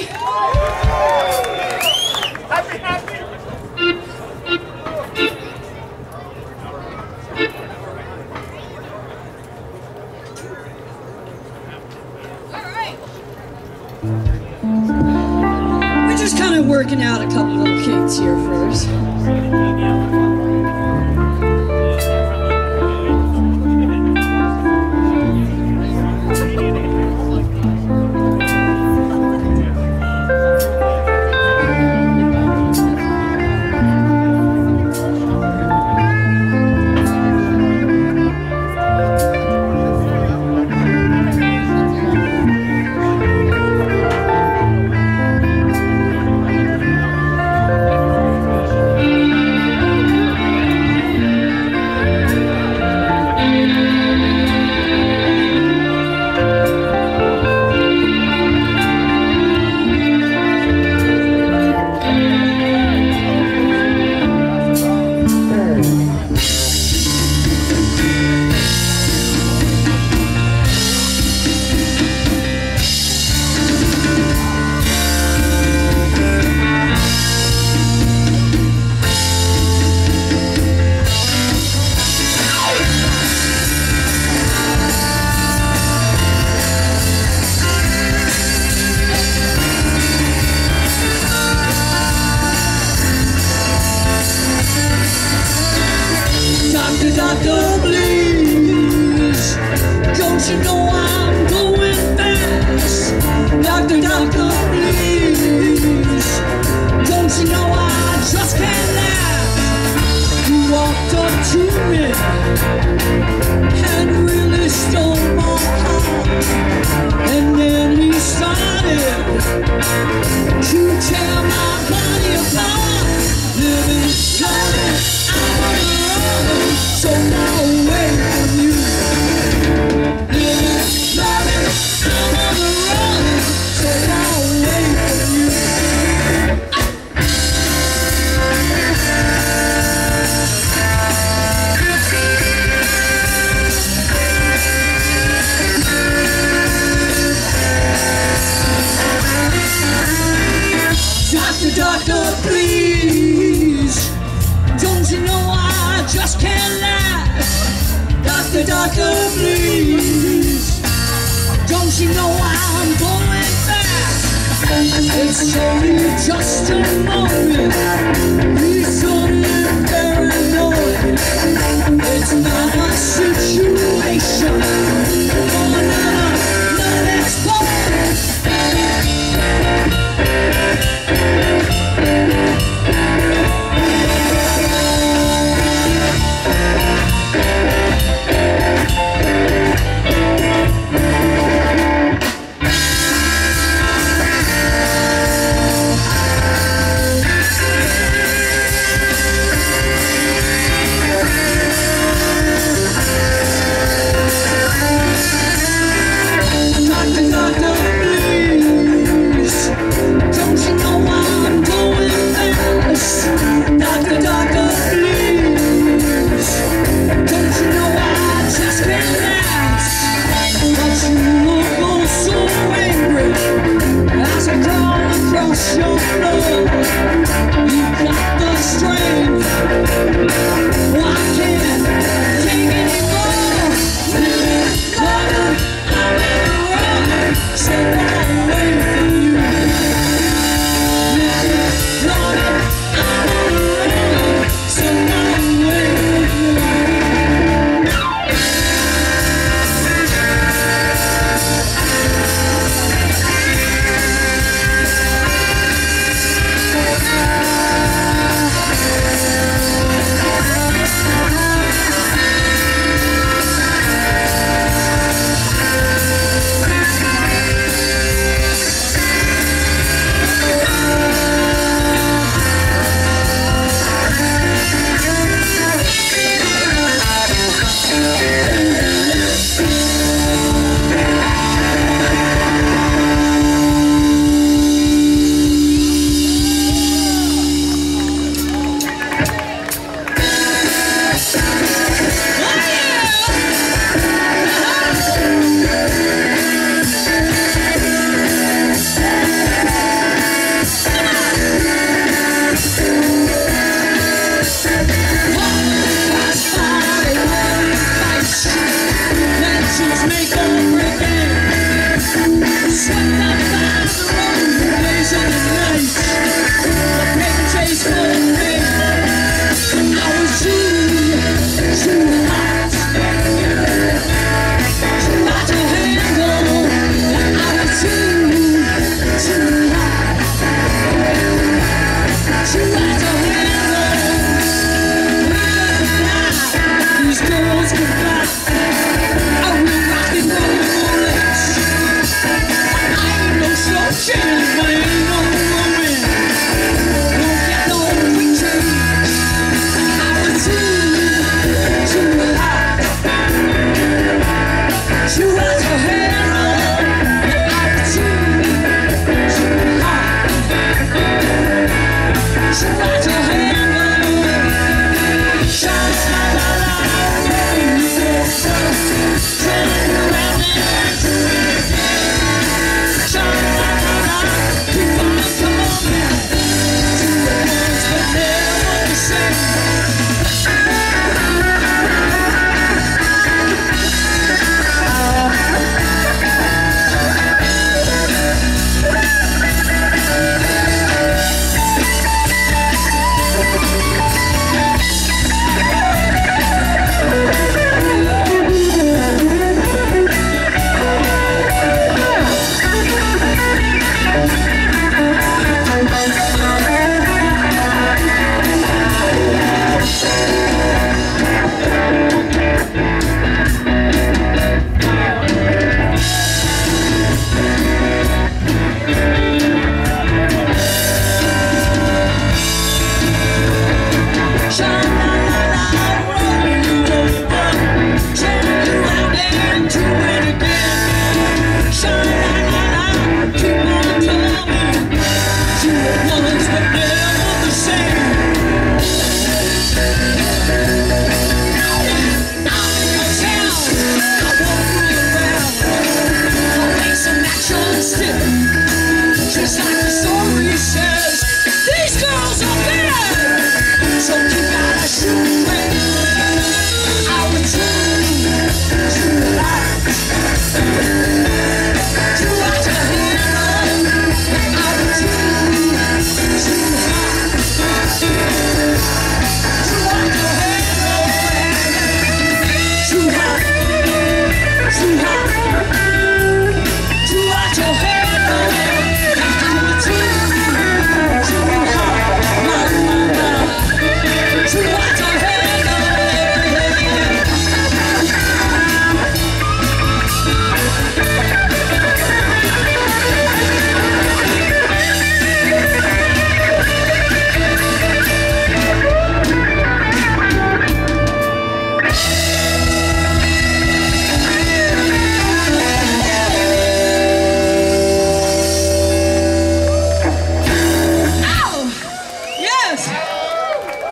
Happy, happy. We're just kind of working out a couple little kinks here first. Doctor, please, don't you know I'm going fast? Doctor, please, don't you know I just can't last? You walked up to me and really stole my heart, and then he started to tear my body apart. Living slowly, I'm on the road, so far away from you. Living slowly, I'm on the road, so far away from you. Doctor, please, don't you know I just can't last? Doctor, please, don't you know I'm going fast? It's only just a moment, he's only paranoid. It's not a situation, oh no, it's boring. Just like